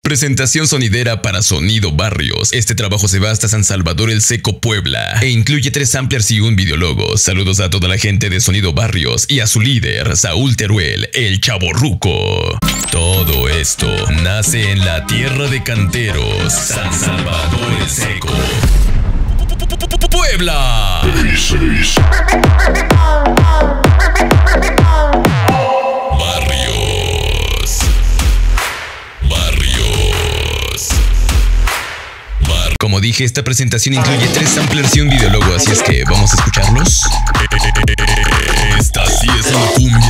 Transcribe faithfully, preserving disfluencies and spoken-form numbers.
Presentación sonidera para Sonido Barrios. Este trabajo se va hasta San Salvador el Seco, Puebla, e incluye tres samplers y un videologo. Saludos a toda la gente de Sonido Barrios y a su líder, Saúl Teruel, el Chavorruco. Todo esto nace en la tierra de canteros, San Salvador el Seco, Puebla. Como dije, esta presentación incluye tres samplers y un videólogo, así es que vamos a escucharlos. Esta sí es una cumbia.